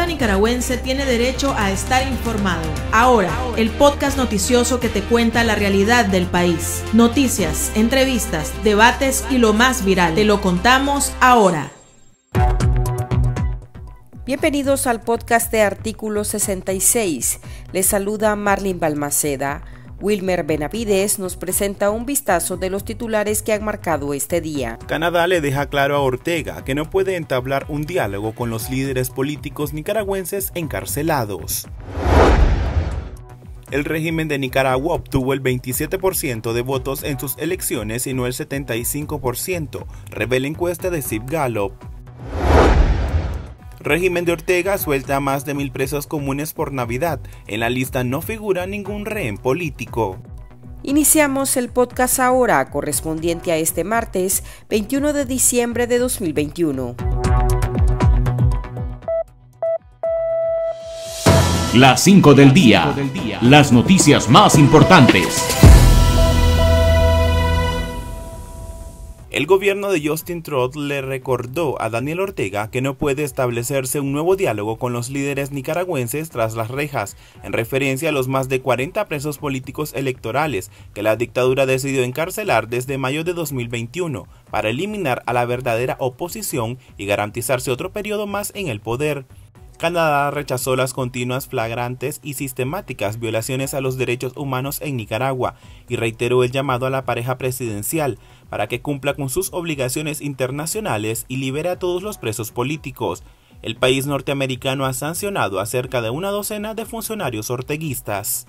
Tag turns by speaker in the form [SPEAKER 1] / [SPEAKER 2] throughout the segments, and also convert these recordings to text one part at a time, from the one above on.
[SPEAKER 1] Cada nicaragüense tiene derecho a estar informado. Ahora, el podcast noticioso que te cuenta la realidad del país. Noticias, entrevistas, debates y lo más viral. Te lo contamos ahora.
[SPEAKER 2] Bienvenidos al podcast de Artículo 66. Les saluda Marlene Balmaceda. Wilmer Benavides nos presenta un vistazo de los titulares que han marcado este día.
[SPEAKER 3] Canadá le deja claro a Ortega que no puede entablar un diálogo con los líderes políticos nicaragüenses encarcelados. El régimen de Nicaragua obtuvo el 27% de votos en sus elecciones y no el 75%, revela encuesta de Zip Gallup. Régimen de Ortega suelta a más de 1,000 presos comunes por Navidad. En la lista no figura ningún rehén político.
[SPEAKER 2] Iniciamos el podcast ahora, correspondiente a este martes 21 de diciembre de 2021.
[SPEAKER 4] Las 5 del día. Las noticias más importantes.
[SPEAKER 3] El gobierno de Justin Trudeau le recordó a Daniel Ortega que no puede establecerse un nuevo diálogo con los líderes nicaragüenses tras las rejas, en referencia a los más de 40 presos políticos electorales que la dictadura decidió encarcelar desde mayo de 2021 para eliminar a la verdadera oposición y garantizarse otro periodo más en el poder. Canadá rechazó las continuas, flagrantes y sistemáticas violaciones a los derechos humanos en Nicaragua y reiteró el llamado a la pareja presidencial para que cumpla con sus obligaciones internacionales y libere a todos los presos políticos. El país norteamericano ha sancionado a cerca de una docena de funcionarios orteguistas.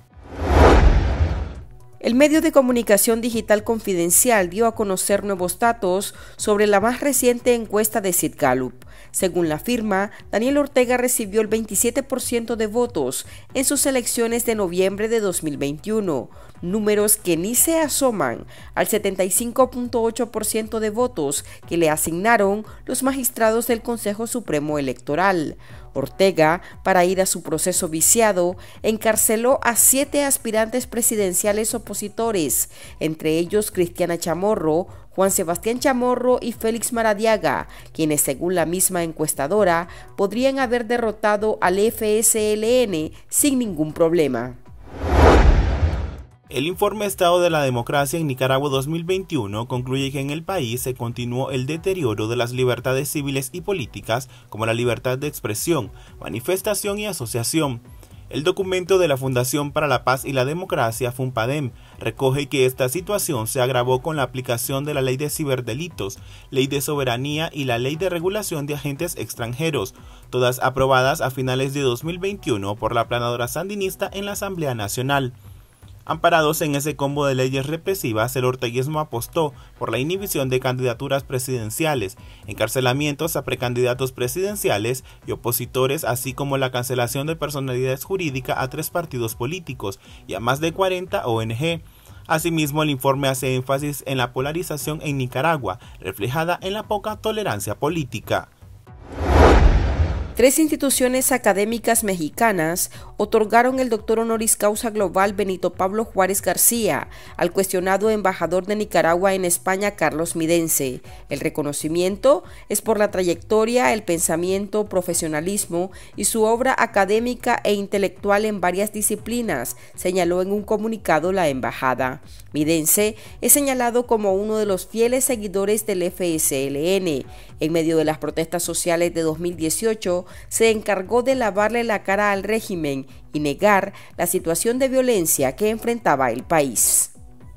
[SPEAKER 2] El medio de comunicación digital Confidencial dio a conocer nuevos datos sobre la más reciente encuesta de Zip Gallup. Según la firma, Daniel Ortega recibió el 27% de votos en sus elecciones de noviembre de 2021, números que ni se asoman al 75.8% de votos que le asignaron los magistrados del Consejo Supremo Electoral. Ortega, para ir a su proceso viciado, encarceló a 7 aspirantes presidenciales opositores, entre ellos Cristiana Chamorro, Juan Sebastián Chamorro y Félix Maradiaga, quienes según la misma encuestadora podrían haber derrotado al FSLN sin ningún problema.
[SPEAKER 3] El informe Estado de la Democracia en Nicaragua 2021 concluye que en el país se continuó el deterioro de las libertades civiles y políticas como la libertad de expresión, manifestación y asociación. El documento de la Fundación para la Paz y la Democracia, FUNPADEM, recoge que esta situación se agravó con la aplicación de la Ley de Ciberdelitos, Ley de Soberanía y la Ley de Regulación de Agentes Extranjeros, todas aprobadas a finales de 2021 por la planadora sandinista en la Asamblea Nacional. Amparados en ese combo de leyes represivas, el orteguismo apostó por la inhibición de candidaturas presidenciales, encarcelamientos a precandidatos presidenciales y opositores, así como la cancelación de personalidades jurídicas a 3 partidos políticos y a más de 40 ONG. Asimismo, el informe hace énfasis en la polarización en Nicaragua, reflejada en la poca tolerancia política.
[SPEAKER 2] 3 instituciones académicas mexicanas otorgaron el doctor honoris causa global Benito Pablo Juárez García al cuestionado embajador de Nicaragua en España Carlos Midense. El reconocimiento es por la trayectoria, el pensamiento, profesionalismo y su obra académica e intelectual en varias disciplinas, señaló en un comunicado la embajada. Midense es señalado como uno de los fieles seguidores del FSLN. En medio de las protestas sociales de 2018, se encargó de lavarle la cara al régimen y negar la situación de violencia que enfrentaba el país.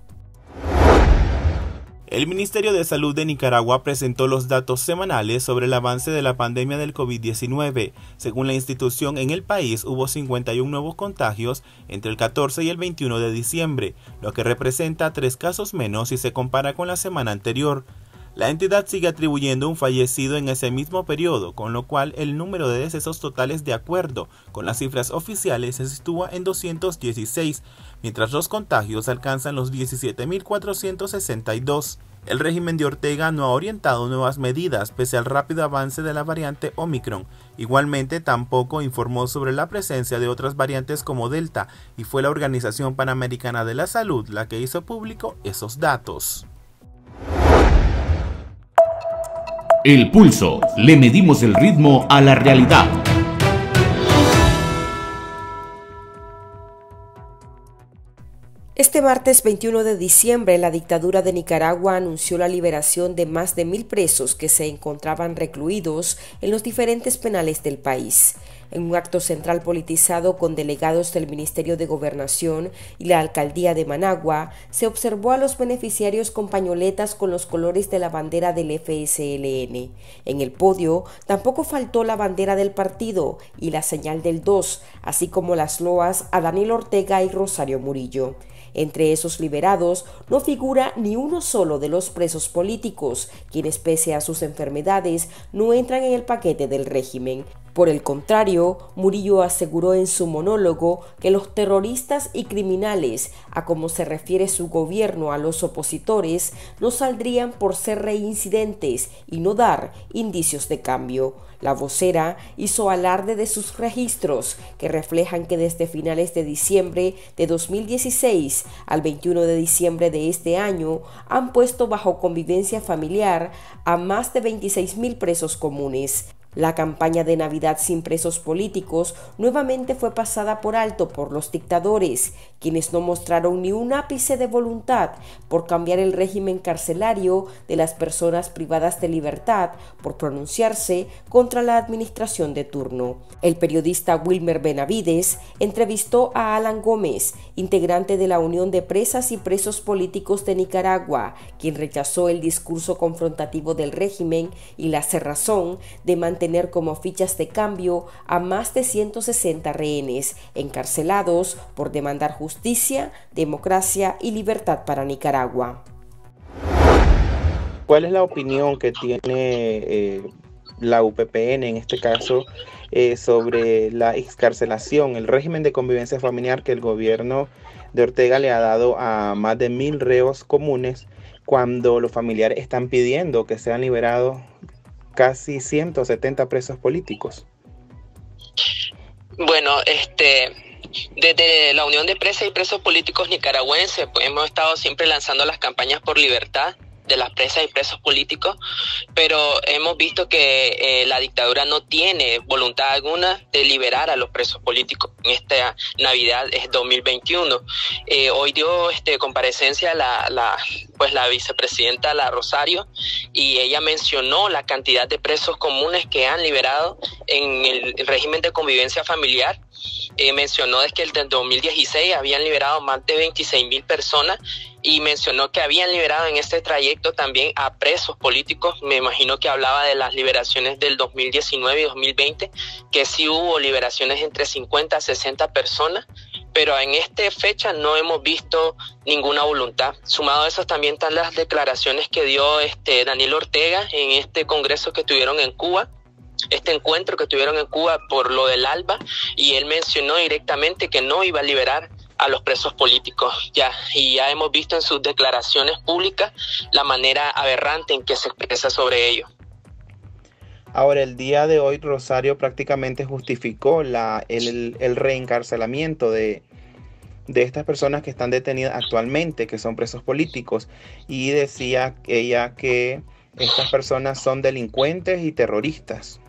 [SPEAKER 3] El Ministerio de Salud de Nicaragua presentó los datos semanales sobre el avance de la pandemia del COVID-19. Según la institución, en el país hubo 51 nuevos contagios entre el 14 y el 21 de diciembre, lo que representa 3 casos menos si se compara con la semana anterior. La entidad sigue atribuyendo un fallecido en ese mismo periodo, con lo cual el número de decesos totales, de acuerdo con las cifras oficiales, se sitúa en 216, mientras los contagios alcanzan los 17.462. El régimen de Ortega no ha orientado nuevas medidas pese al rápido avance de la variante Omicron. Igualmente, tampoco informó sobre la presencia de otras variantes como Delta, y fue la Organización Panamericana de la Salud la que hizo público esos datos.
[SPEAKER 4] El Pulso. Le medimos el ritmo a la realidad.
[SPEAKER 2] Este martes 21 de diciembre, la dictadura de Nicaragua anunció la liberación de más de 1.000 presos que se encontraban recluidos en los diferentes penales del país. En un acto central politizado con delegados del Ministerio de Gobernación y la Alcaldía de Managua, se observó a los beneficiarios con pañoletas con los colores de la bandera del FSLN. En el podio tampoco faltó la bandera del partido y la señal del 2, así como las loas a Daniel Ortega y Rosario Murillo. Entre esos liberados no figura ni uno solo de los presos políticos, quienes pese a sus enfermedades no entran en el paquete del régimen. Por el contrario, Murillo aseguró en su monólogo que los terroristas y criminales, a como se refiere su gobierno a los opositores, no saldrían por ser reincidentes y no dar indicios de cambio. La vocera hizo alarde de sus registros, que reflejan que desde finales de diciembre de 2016 al 21 de diciembre de este año han puesto bajo convivencia familiar a más de 26.000 presos comunes. La campaña de Navidad sin presos políticos nuevamente fue pasada por alto por los dictadores, quienes no mostraron ni un ápice de voluntad por cambiar el régimen carcelario de las personas privadas de libertad por pronunciarse contra la administración de turno. El periodista Wilmer Benavides entrevistó a Alan Gómez, integrante de la Unión de Presas y Presos Políticos de Nicaragua, quien rechazó el discurso confrontativo del régimen y la cerrazón de mantener como fichas de cambio a más de 160 rehenes encarcelados por demandar justicia, democracia y libertad para Nicaragua.
[SPEAKER 3] ¿Cuál es la opinión que tiene la UPPN en este caso sobre la excarcelación, el régimen de convivencia familiar que el gobierno de Ortega le ha dado a más de 1.000 reos comunes, cuando los familiares están pidiendo que sean liberados casi 170 presos políticos?
[SPEAKER 5] Bueno, desde la Unión de Presas y Presos Políticos Nicaragüenses, pues, hemos estado siempre lanzando las campañas por libertad de las presas y presos políticos, pero hemos visto que la dictadura no tiene voluntad alguna de liberar a los presos políticos en esta Navidad 2021. Hoy dio comparecencia la vicepresidenta La Rosario, y ella mencionó la cantidad de presos comunes que han liberado en el régimen de convivencia familiar. Mencionó que desde el 2016 habían liberado más de 26.000 personas, y mencionó que habían liberado en este trayecto también a presos políticos. Me imagino que hablaba de las liberaciones del 2019 y 2020, que sí hubo liberaciones entre 50 a 60 personas, pero en esta fecha no hemos visto ninguna voluntad. Sumado a eso también están las declaraciones que dio Daniel Ortega en este congreso que tuvieron en Cuba, este encuentro que tuvieron en Cuba por lo del ALBA, y él mencionó directamente que no iba a liberar a los presos políticos ya hemos visto en sus declaraciones públicas la manera aberrante en que se expresa sobre ello.
[SPEAKER 3] Ahora, el día de hoy Rosario prácticamente justificó el reencarcelamiento de estas personas que están detenidas actualmente, que son presos políticos, y decía ella que estas personas son delincuentes y terroristas.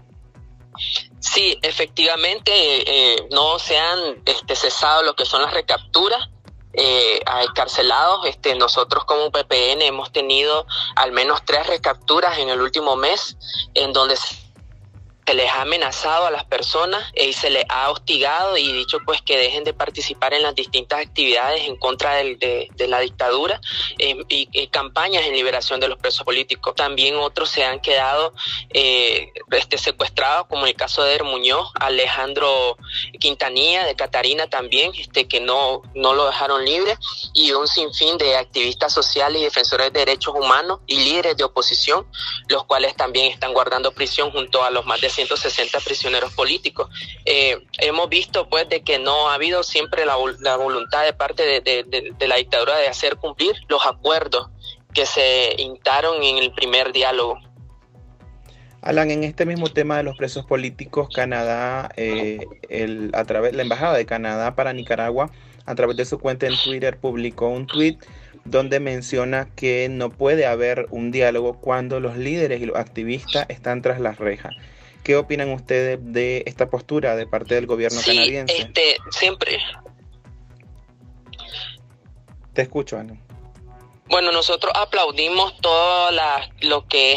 [SPEAKER 5] Sí, efectivamente, no se han cesado lo que son las recapturas a encarcelados. Nosotros como UPPN hemos tenido al menos 3 recapturas en el último mes, en donde se les ha amenazado a las personas y se les ha hostigado y dicho pues que dejen de participar en las distintas actividades en contra de la dictadura y campañas en liberación de los presos políticos. También otros se han quedado secuestrados, como el caso de Muñoz, Alejandro Quintanilla, de Catarina también, que no lo dejaron libre, y un sinfín de activistas sociales y defensores de derechos humanos y líderes de oposición, los cuales también están guardando prisión junto a los más de 160 prisioneros políticos. Hemos visto pues de que no ha habido siempre la voluntad de parte de la dictadura de hacer cumplir los acuerdos que se instaron en el primer diálogo.
[SPEAKER 3] Alan, en este mismo tema de los presos políticos, Canadá, a través de la Embajada de Canadá para Nicaragua, a través de su cuenta en Twitter, publicó un tweet donde menciona que no puede haber un diálogo cuando los líderes y los activistas están tras las rejas. ¿Qué opinan ustedes de esta postura de parte del gobierno canadiense? Te escucho, Ana.
[SPEAKER 5] Bueno, nosotros aplaudimos todo lo que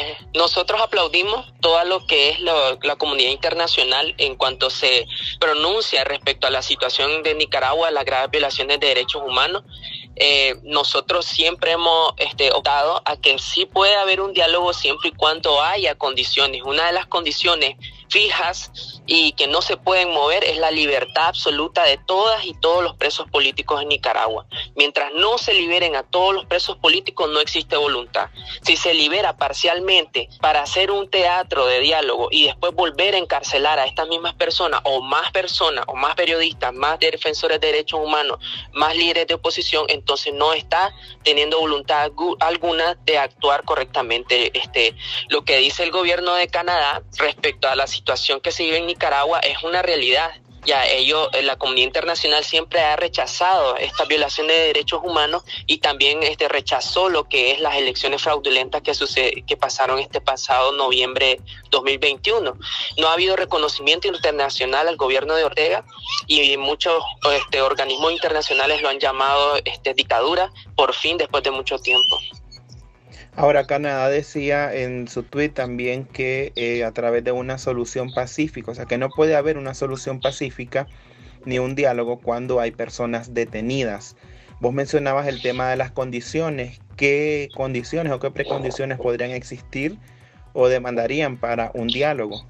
[SPEAKER 5] es la comunidad internacional en cuanto se pronuncia respecto a la situación de Nicaragua, las graves violaciones de derechos humanos. Nosotros siempre hemos optado a que sí puede haber un diálogo siempre y cuando haya condiciones. Una de las condiciones fijas y que no se pueden mover es la libertad absoluta de todas y todos los presos políticos en Nicaragua. Mientras no se liberen a todos los presos políticos, no existe voluntad. Si se libera parcialmente para hacer un teatro de diálogo y después volver a encarcelar a estas mismas personas, o más periodistas, más defensores de derechos humanos, más líderes de oposición, entonces no está teniendo voluntad alguna de actuar correctamente. Lo que dice el gobierno de Canadá respecto a la situación que se vive en Nicaragua es una realidad. Ya la comunidad internacional siempre ha rechazado esta violación de derechos humanos y también rechazó lo que es las elecciones fraudulentas que pasaron este pasado noviembre 2021. No ha habido reconocimiento internacional al gobierno de Ortega y muchos organismos internacionales lo han llamado dictadura, por fin, después de mucho tiempo.
[SPEAKER 3] Ahora, Canadá decía en su tuit también que a través de una solución pacífica, o sea, que no puede haber una solución pacífica ni un diálogo cuando hay personas detenidas. Vos mencionabas el tema de las condiciones. ¿Qué condiciones o qué precondiciones podrían existir o demandarían para un diálogo?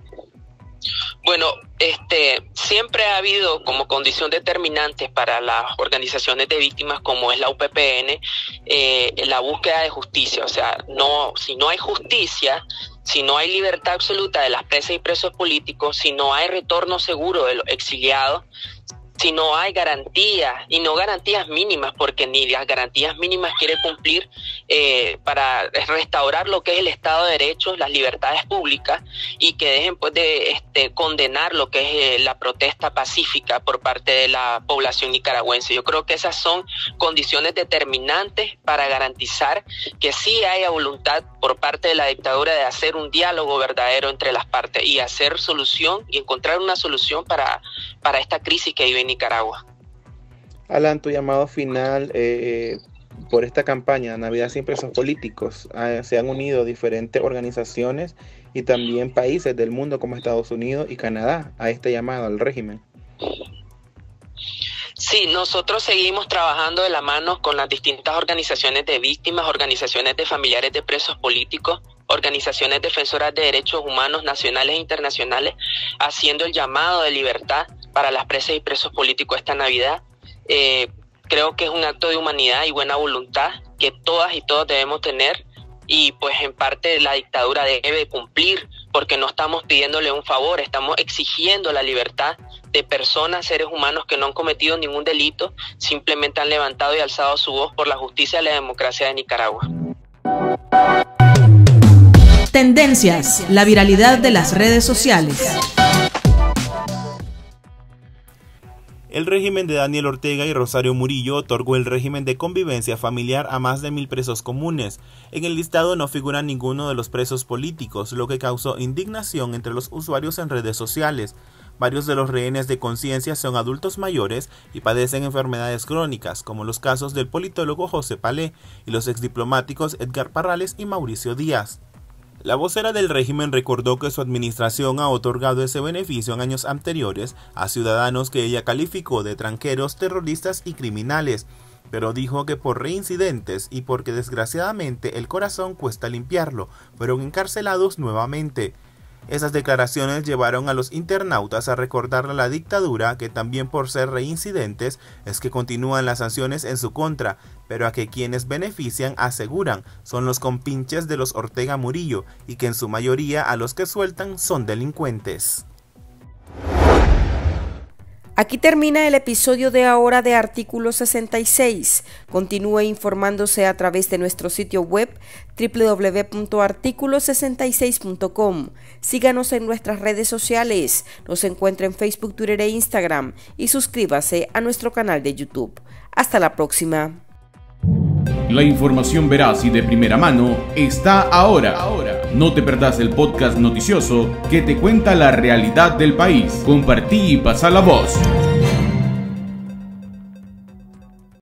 [SPEAKER 5] Bueno, siempre ha habido como condición determinante para las organizaciones de víctimas, como es la UPPN, la búsqueda de justicia. O sea, si no hay justicia, si no hay libertad absoluta de las presas y presos políticos, si no hay retorno seguro de los exiliados, si no hay garantías, y no garantías mínimas, porque ni las garantías mínimas quiere cumplir para restaurar lo que es el Estado de Derecho, las libertades públicas, y que dejen pues de condenar lo que es la protesta pacífica por parte de la población nicaragüense. Yo creo que esas son condiciones determinantes para garantizar que sí haya voluntad por parte de la dictadura de hacer un diálogo verdadero entre las partes y hacer solución y encontrar una solución para esta crisis que vive Nicaragua.
[SPEAKER 3] Alan, tu llamado final por esta campaña Navidad sin presos políticos. Se han unido diferentes organizaciones y también países del mundo como Estados Unidos y Canadá a este llamado al régimen.
[SPEAKER 5] Sí, nosotros seguimos trabajando de la mano con las distintas organizaciones de víctimas, organizaciones de familiares de presos políticos, organizaciones defensoras de derechos humanos nacionales e internacionales, haciendo el llamado de libertad para las presas y presos políticos esta Navidad. Creo que es un acto de humanidad y buena voluntad que todas y todos debemos tener, y pues en parte la dictadura debe cumplir, porque no estamos pidiéndole un favor, estamos exigiendo la libertad de personas, seres humanos que no han cometido ningún delito, simplemente han levantado y alzado su voz por la justicia y la democracia de Nicaragua.
[SPEAKER 1] Tendencias, la viralidad de las redes sociales.
[SPEAKER 3] El régimen de Daniel Ortega y Rosario Murillo otorgó el régimen de convivencia familiar a más de 1,000 presos comunes. En el listado no figura ninguno de los presos políticos, lo que causó indignación entre los usuarios en redes sociales. Varios de los rehenes de conciencia son adultos mayores y padecen enfermedades crónicas, como los casos del politólogo José Palé y los exdiplomáticos Edgar Parrales y Mauricio Díaz. La vocera del régimen recordó que su administración ha otorgado ese beneficio en años anteriores a ciudadanos que ella calificó de tranqueros, terroristas y criminales, pero dijo que por reincidentes y porque desgraciadamente el corazón cuesta limpiarlo, fueron encarcelados nuevamente. Esas declaraciones llevaron a los internautas a recordarle a la dictadura que también por ser reincidentes es que continúan las sanciones en su contra, pero a que quienes benefician, aseguran, son los compinches de los Ortega Murillo y que en su mayoría a los que sueltan son delincuentes.
[SPEAKER 2] Aquí termina el episodio de ahora de Artículo 66. Continúe informándose a través de nuestro sitio web www.articulo66.com. Síganos en nuestras redes sociales. Nos encuentra en Facebook, Twitter e Instagram. Y suscríbase a nuestro canal de YouTube. Hasta la próxima.
[SPEAKER 4] La información veraz y de primera mano está ahora. No te perdás el podcast noticioso que te cuenta la realidad del país. Compartí y pasa la voz.